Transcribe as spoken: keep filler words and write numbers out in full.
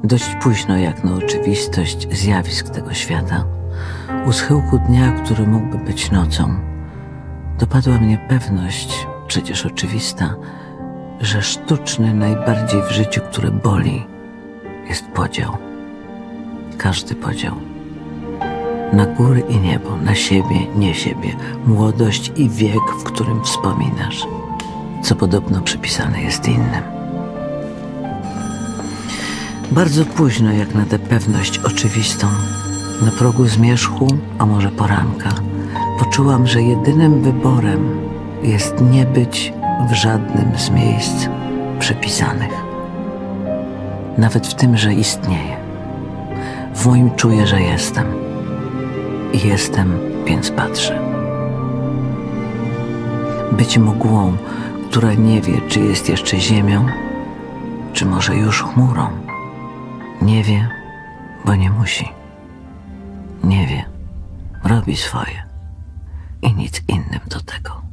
Dość późno jak na oczywistość zjawisk tego świata, u schyłku dnia, który mógłby być nocą, dopadła mnie pewność, przecież oczywista, że sztuczny najbardziej w życiu, które boli, jest podział. Każdy podział. Na góry i niebo, na siebie, nie siebie, młodość i wiek, w którym wspominasz, co podobno przypisane jest innym. Bardzo późno jak na tę pewność oczywistą, na progu zmierzchu, a może poranka, poczułam, że jedynym wyborem jest nie być w żadnym z miejsc przypisanych. Nawet w tym, że istnieję. W moim czuję, że jestem. I jestem, więc patrzę. Być mgłą, która nie wie, czy jest jeszcze ziemią, czy może już chmurą. Nie wie, bo nie musi. Nie wie, robi swoje i nic innym do tego.